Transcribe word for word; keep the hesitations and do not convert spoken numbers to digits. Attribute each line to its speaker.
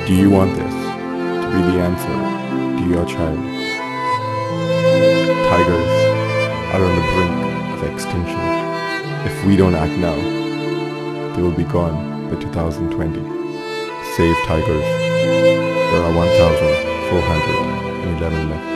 Speaker 1: Do you want this to be the answer to your child? Tigers are on the brink of extinction. If we don't act now, they will be gone by two thousand twenty. Save tigers. There are one thousand four hundred eleven left.